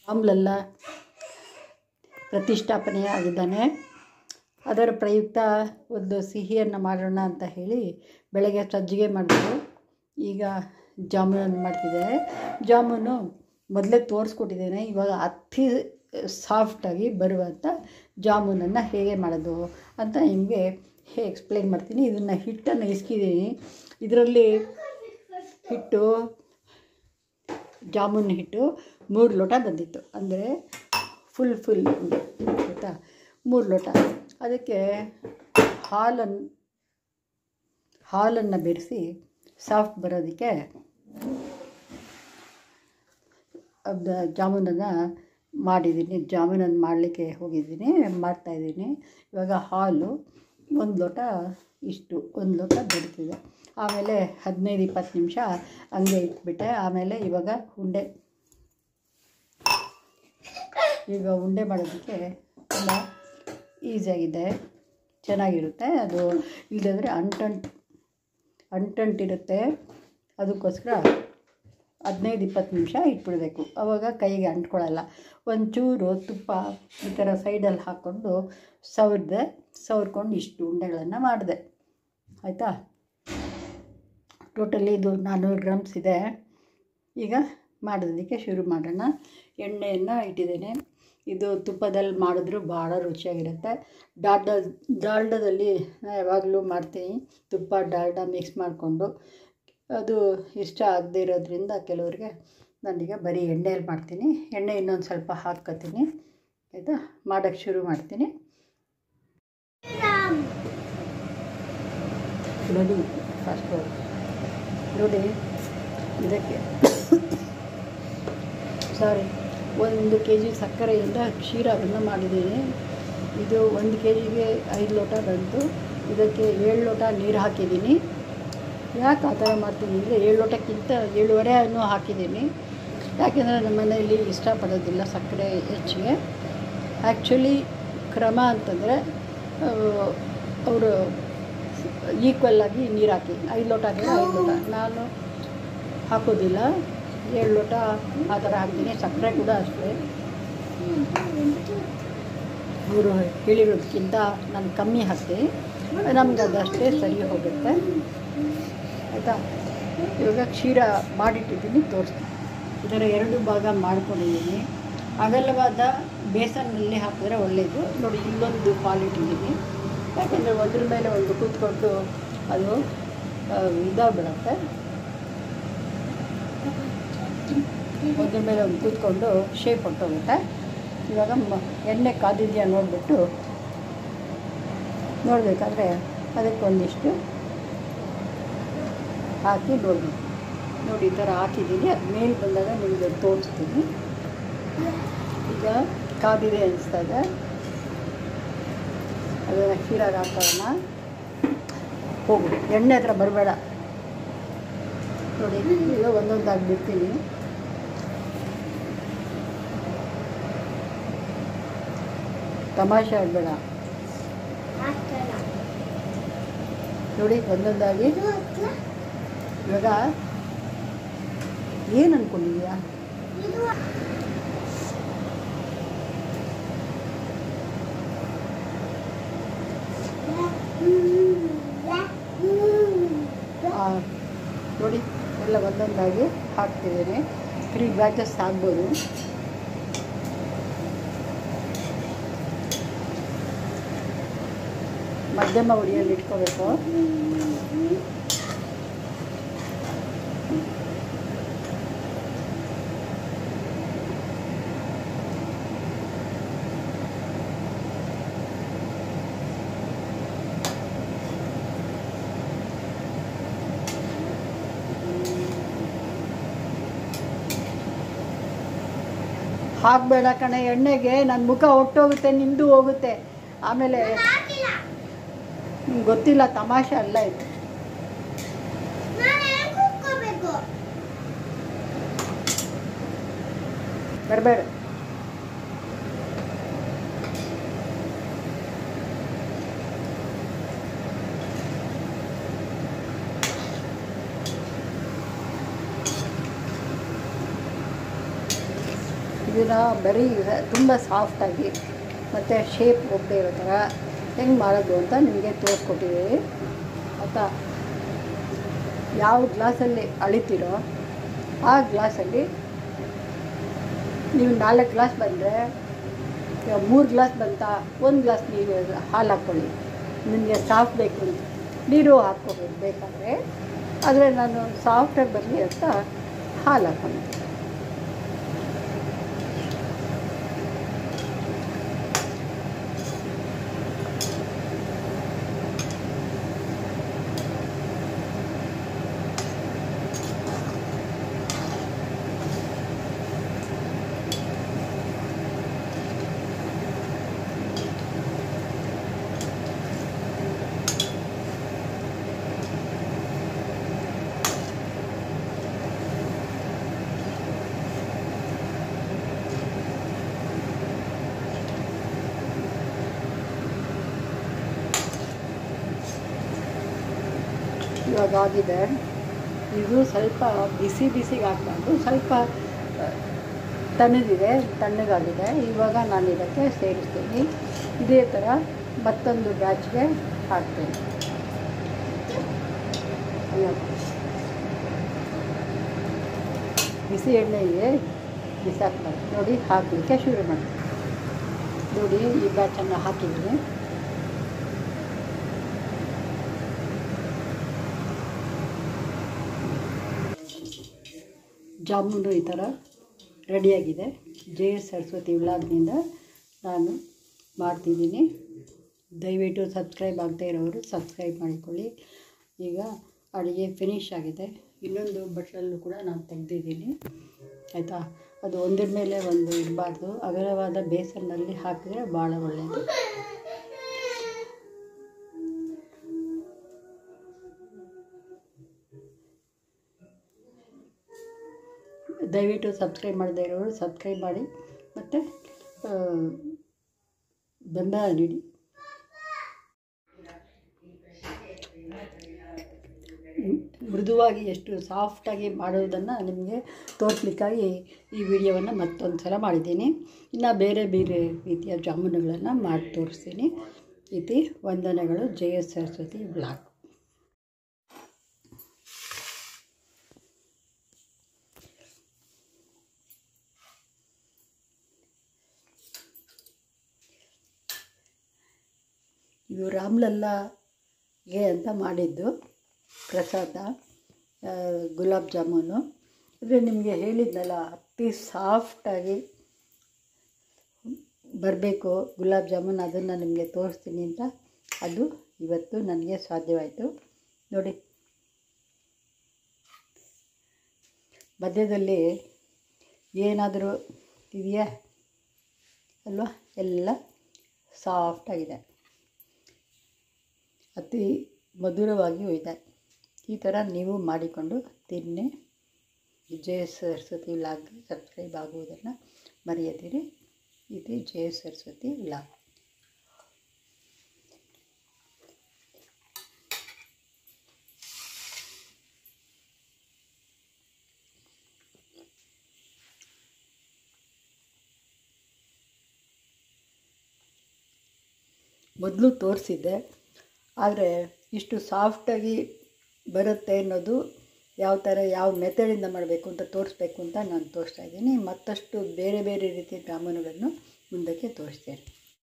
ಆಮ್ಲೆಲ್ಲ ಪ್ರತಿಷ್ಠಾಪನೆ ಆಗಿದ್ದಾನೆ. ಅದರ ಪ್ರಯುಕ್ತ ಒಂದು ಸಿಹಿಯನ್ನು ಮಾಡೋಣ ಅಂತ ಹೇಳಿ ಬೆಳಗ್ಗೆ ಸಜ್ಜಿಗೆ ಮಾಡಿದ್ರು. ಈಗ ಜಾಮೂನನ್ನು ಮಾಡ್ತಿದ್ದಾರೆ. ಜಾಮೂನು ಮೊದಲೇ ತೋರಿಸ್ಕೊಟ್ಟಿದ್ದೇನೆ. ಇವಾಗ ಅತಿ ಸಾಫ್ಟಾಗಿ ಬರುವಂಥ ಜಾಮೂನನ್ನು ಹೇಗೆ ಮಾಡೋದು ಅಂತ ನಿಮಗೆ ಎಕ್ಸ್ಪ್ಲೇನ್ ಮಾಡ್ತೀನಿ. ಇದನ್ನು ಹಿಟ್ಟನ್ನು ಇಸ್ಕಿದ್ದೀನಿ. ಇದರಲ್ಲಿ ಹಿಟ್ಟು ಜಾಮೂನ್ ಹಿಟ್ಟು 3 ಲೋಟ ಬಂದಿತ್ತು. ಅಂದರೆ ಫುಲ್ ಆಯಿತಾ, 3 ಲೋಟ. ಅದಕ್ಕೆ ಹಾಲನ್ನು ಬೆರೆಸಿ ಸಾಫ್ಟ್ ಬರೋದಕ್ಕೆ ಜಾಮೂನನ್ನು ಮಾಡಿದ್ದೀನಿ. ಜಾಮೂನನ್ನು ಮಾಡಲಿಕ್ಕೆ ಹೋಗಿದ್ದೀನಿ, ಮಾಡ್ತಾಯಿದ್ದೀನಿ. ಇವಾಗ ಹಾಲು 1 ಲೋಟ, ಇಷ್ಟು 1 ಲೋಟ ಬೆರಿತಿದೆ. ಆಮೇಲೆ 15-20 ನಿಮಿಷ ಹಂಗೆ ಇಟ್ಬಿಟ್ಟೆ. ಆಮೇಲೆ ಇವಾಗ ಉಂಡೆ ಮಾಡೋದಕ್ಕೆ ತುಂಬ ಈಸಿಯಾಗಿದೆ, ಚೆನ್ನಾಗಿರುತ್ತೆ. ಅದು ಇಲ್ಲದಿದ್ದರೆ ಅಂಟಂಟಿರುತ್ತೆ. ಅದಕ್ಕೋಸ್ಕರ 15-20 ನಿಮಿಷ ಇಟ್ಬಿಡಬೇಕು. ಆವಾಗ ಕೈಗೆ ಅಂಟ್ಕೊಳ್ಳಲ್ಲ. ಒಂಚೂರು ತುಪ್ಪ ಈ ಥರ ಸೈಡಲ್ಲಿ ಹಾಕ್ಕೊಂಡು ಸವರ್ಕೊಂಡು ಇಷ್ಟು ಉಂಡೆಗಳನ್ನು ಮಾಡಿದೆ. ಆಯಿತಾ. ಟೋಟಲಿ ಇದು 400 ಗ್ರಾಮ್ಸ್ ಇದೆ. ಈಗ ಮಾಡೋದಕ್ಕೆ ಶುರು ಮಾಡೋಣ. ಎಣ್ಣೆಯನ್ನು ಇಟ್ಟಿದ್ದೇನೆ. ಇದು ತುಪ್ಪದಲ್ಲಿ ಮಾಡಿದ್ರೂ ಭಾಳ ರುಚಿಯಾಗಿರುತ್ತೆ. ಡಾಲ್ಡಾದಲ್ಲಿ ಯಾವಾಗಲೂ ಮಾಡ್ತೀನಿ. ತುಪ್ಪ ಡಾಲ್ಡಾ ಮಿಕ್ಸ್ ಮಾಡಿಕೊಂಡು. ಅದು ಇಷ್ಟ ಆಗದೇ ಇರೋದ್ರಿಂದ ಕೆಲವರಿಗೆ ನಾನೀಗ ಬರೀ ಎಣ್ಣೆಯಲ್ಲಿ ಮಾಡ್ತೀನಿ. ಎಣ್ಣೆ ಇನ್ನೊಂದು ಸ್ವಲ್ಪ ಹಾಕ್ಕೊತೀನಿ. ಆಯಿತಾ. ಮಾಡೋಕ್ಕೆ ಶುರು ಮಾಡ್ತೀನಿ. ನೋಡಿ ಇದಕ್ಕೆ 1 kg ಸಕ್ಕರೆಯಿಂದ ಕ್ಷೀರವನ್ನು ಮಾಡಿದ್ದೀನಿ. ಇದು 1 kgಗೆ 5 ಲೋಟ ಬಂತು. ಇದಕ್ಕೆ 7 ಲೋಟ ನೀರು ಹಾಕಿದ್ದೀನಿ. ಯಾಕೆ ಆ ಥರ ಮಾಡ್ತೀನಿ ಅಂದರೆ 7 ಲೋಟಕ್ಕಿಂತ 7.5 ಹಾಕಿದ್ದೀನಿ. ಯಾಕೆಂದರೆ ನಮ್ಮ ಮನೆಯಲ್ಲಿ ಇಷ್ಟಪಡೋದಿಲ್ಲ ಸಕ್ಕರೆ ಹೆಚ್ಚಿಗೆ. ಆ್ಯಕ್ಚುಲಿ ಕ್ರಮ ಅಂತಂದರೆ ಅವರು ಈಕ್ವಲ್ಲಾಗಿ ನೀರು ಹಾಕಿ 5 ಲೋಟ ಹಾಕಿದ್ರೆ 5 ಲೋಟ. ನಾನು ಹಾಕೋದಿಲ್ಲ, 7 ಲೋಟ ಆ ಥರ ಹಾಕ್ತೀನಿ. ಸಕ್ಕರೆ ಕೂಡ ಅಷ್ಟೇ. ಅವರು ಹೇಳಿರೋದಕ್ಕಿಂತ ನಾನು ಕಮ್ಮಿ ಹಾಕ್ತೀನಿ. ನಮ್ಗೆ ಅದಷ್ಟೇ ಸರಿ ಹೋಗುತ್ತೆ. ಆಯಿತಾ. ಇವಾಗ ಕ್ಷೀರ ಮಾಡಿಟ್ಟಿದ್ದೀನಿ, ತೋರಿಸ್ತೀನಿ. ಇದರ 2 ಭಾಗ ಮಾಡ್ಕೊಂಡಿದ್ದೀನಿ. ಅಗಲವಾದ ಬೇಸನ್ನಲ್ಲಿ ಹಾಕಿದ್ರೆ ಒಳ್ಳೆಯದು. ನೋಡಿ, ಇಲ್ಲೊಂದು ಪಾಲಿಟ್ಟಿದ್ದೀನಿ. ಯಾಕೆಂದರೆ ಒಂದ್ರ ಮೇಲೆ ಒಂದು ಕೂತ್ಕೊಂಡು ಅದು ಇದಾಗ್ಬಿಡುತ್ತೆ. ಒಂದ್ರ ಮೇಲೆ ಒಂದು ಕೂತ್ಕೊಂಡು ಶೇಪ್ ಹೊಟ್ಟೋಗುತ್ತೆ. ಇವಾಗ ಎಣ್ಣೆ ಕಾದಿದೆಯಾ ನೋಡಿಬಿಟ್ಟು ನೋಡಬೇಕಾದ್ರೆ ಅದಕ್ಕೊಂದಿಷ್ಟು ಹಾಕಿ ನೋಡಬೇಕು. ನೋಡಿ, ಈ ಥರ ಹಾಕಿದ್ದೀನಿ. ಅದು ಮೇಲೆ ಬಂದಾಗ ನಿಮಗೆ ತೋರಿಸ್ತೀನಿ. ಈಗ ಕಾದಿದೆ ಅನಿಸ್ತಾ ಇದೆ. ಅದನ್ನು ಕ್ಷೀರಾಗಿ ಹಾಕೋಣ. ಹೋಗು, ಎಣ್ಣೆ ಹತ್ರ ಬರಬೇಡ. ನೋಡಿ, ಈಗ ಒಂದೊಂದಾಗಿ ಬಿಡ್ತೀನಿ. ತಮಾಷೆ ಆಗಬೇಡ. ನೋಡಿ, ಒಂದೊಂದಾಗಿ. ಇವಾಗ ಏನು ಅಂದ್ಕೊಂಡಿದ್ಯಾ? ನೋಡಿ, ಎಲ್ಲ ಒಂದೊಂದಾಗಿ ಹಾಕ್ತಿದ್ದೀನಿ. 3 ಬ್ಯಾಚಸ್ ಆಗ್ಬೋದು. ಮಧ್ಯಮ ಉರಿಯಲ್ಲಿ ಇಟ್ಕೋಬೇಕು. ಹಾಕಬೇಡ ಕಣೆ ಎಣ್ಣೆಗೆ. ನನ್ನ ಮುಖ ಹೊಟ್ಟೋಗುತ್ತೆ, ನಿಂದು ಹೋಗುತ್ತೆ. ಆಮೇಲೆ ಗೊತ್ತಿಲ್ಲ, ತಮಾಷೆ ಅಲ್ಲ ಇದು. ಬರಬೇಡ. ಇದನ್ನು ಬರೀ ತುಂಬ ಸಾಫ್ಟಾಗಿ ಮತ್ತು ಶೇಪ್ ಹೋಗದೆ ಇರೋ ಥರ ಹೆಂಗೆ ಮಾಡೋದು ಅಂತ ನಿಮಗೆ ತೋರಿಸ್ಕೊಟ್ಟಿದ್ದೀವಿ ಆಯಿತಾ. ಯಾವ ಗ್ಲಾಸಲ್ಲಿ ಅಳಿತೀರೋ ಆ ಗ್ಲಾಸಲ್ಲಿ ನೀವು 4 ಗ್ಲಾಸ್ ಬಂದರೆ, ಇವಾಗ 3 ಗ್ಲಾಸ್ ಬಂತಾ 1 ಗ್ಲಾಸ್ ನೀರು ಹಾಲು ಹಾಕ್ಕೊಳ್ಳಿ. ನಿಮಗೆ ಸಾಫ್ಟ್ ಬೇಕು ಅಂತ ನೀರು ಹಾಕ್ಕೋಬೇಕು ಬೇಕಾದರೆ, ಆದರೆ ನಾನು ಸಾಫ್ಟಾಗಿ ಬರಲಿ ಅಂತ ಹಾಲು ಹಾಕ್ಕೊಂಡು ಇವಾಗ ಆಗಿದೆ. ಇದು ಸ್ವಲ್ಪ ಬಿಸಿಗೆ ಹಾಕಬಾರ್ದು, ಸ್ವಲ್ಪ ತಣ್ಣಗಾಗಿದೆ. ಇವಾಗ ನಾನು ಇದಕ್ಕೆ ಸೇರಿಸ್ತೀನಿ. ಇದೇ ಥರ ಮತ್ತೊಂದು ಬ್ಯಾಚ್ಗೆ ಹಾಕ್ತೀನಿ. ಬಿಸಿ ಎಣ್ಣೆಗೆ ಬಿಸಾಕ್ಬಾರ್ದು ನೋಡಿ, ಹಾಕಲಿಕ್ಕೆ ಶುರು ಮಾಡ್ತೀನಿ. ನೋಡಿ, ಈ ಬ್ಯಾಚನ್ನು ಹಾಕಿದ್ದೀನಿ. ಜಾಮೂನು ಈ ಥರ ರೆಡಿಯಾಗಿದೆ. JS ಸರಸ್ವತಿ ವ್ಲಾಗ್ನಿಂದ ನಾನು ಮಾಡ್ತಿದ್ದೀನಿ. ದಯವಿಟ್ಟು ಸಬ್ಸ್ಕ್ರೈಬ್ ಆಗದೇ ಇರೋರು ಸಬ್ಸ್ಕ್ರೈಬ್ ಮಾಡಿಕೊಳ್ಳಿ. ಈಗ ಅಡುಗೆ ಫಿನಿಶ್ ಆಗಿದೆ. ಇನ್ನೊಂದು ಬಟ್ಲಲ್ಲೂ ಕೂಡ ನಾನು ತೆಗೆದಿದ್ದೀನಿ ಆಯಿತಾ. ಅದು ಒಂದ್ರ ಮೇಲೆ ಒಂದು ಇರಬಾರ್ದು, ಅಗಲವಾದ ಬೇಸನ್ನಲ್ಲಿ ಹಾಕಿದರೆ ಭಾಳ ಒಳ್ಳೆಯದು. ದಯವಿಟ್ಟು ಸಬ್ಸ್ಕ್ರೈಬ್ ಮಾಡದೇ ಇರೋರು ಸಬ್ಸ್ಕ್ರೈಬ್ ಮಾಡಿ ಮತ್ತು ಬೆಂಬಲ ನೀಡಿ. ಮೃದುವಾಗಿ ಎಷ್ಟು ಸಾಫ್ಟಾಗಿ ಮಾಡೋದನ್ನು ನಿಮಗೆ ತೋರಿಸ್ಲಿಕ್ಕಾಗಿ ಈ ವಿಡಿಯೋವನ್ನು ಮತ್ತೊಂದು ಸಲ ಮಾಡಿದ್ದೀನಿ. ಇನ್ನು ಬೇರೆ ಬೇರೆ ರೀತಿಯ ಜಾಮೂನುಗಳನ್ನು ಮಾಡಿ ತೋರಿಸ್ತೀನಿ. ಇತಿ ವಂದನೆಗಳು. JS Saraswati vlog. ಇದು ರಾಮ್ಲಲ್ಲಾಗೆ ಅಂತ ಮಾಡಿದ್ದು ಪ್ರಸಾದ ಗುಲಾಬ್ ಜಾಮೂನು. ಅಂದರೆ ನಿಮಗೆ ಹೇಳಿದ್ನಲ್ಲ, ಅತಿ ಸಾಫ್ಟಾಗಿ ಬರಬೇಕು ಗುಲಾಬ್ ಜಾಮೂನು, ಅದನ್ನು ನಿಮಗೆ ತೋರಿಸ್ತೀನಿ ಅಂತ. ಅದು ಇವತ್ತು ನನಗೆ ಸಾಧ್ಯವಾಯಿತು. ನೋಡಿ, ಮಧ್ಯದಲ್ಲಿ ಏನಾದರೂ ಇದೆಯಾ ಅಲ್ವಾ, ಎಲ್ಲ ಸಾಫ್ಟಾಗಿದೆ, ಅತಿ ಮಧುರವಾಗಿಯೂ ಇದೆ. ಈ ಥರ ನೀವು ಮಾಡಿಕೊಂಡು ತಿನ್ನಿ. JS ಸರಸ್ವತಿ ವ್ಲಾಗ್ ಸಬ್ಸ್ಕ್ರೈಬ್ ಆಗುವುದನ್ನು ಮರೆಯದಿರಿ. ಇದು JS ಸರಸ್ವತಿ ವ್ಲಾಗ್. ಮೊದಲು ತೋರಿಸಿದ್ದೆ, ಆದರೆ ಇಷ್ಟು ಸಾಫ್ಟಾಗಿ ಬರುತ್ತೆ ಅನ್ನೋದು ಯಾವ ಥರ ಯಾವ ಮೆಥಡಿಂದ ಮಾಡಬೇಕು ಅಂತ ತೋರಿಸ್ಬೇಕು ಅಂತ ನಾನು ತೋರಿಸ್ತಾ ಇದ್ದೀನಿ. ಮತ್ತಷ್ಟು ಬೇರೆ ಬೇರೆ ರೀತಿಯ ಜಾಮೂನುಗಳನ್ನು ಮುಂದಕ್ಕೆ ತೋರಿಸ್ತೇನೆ.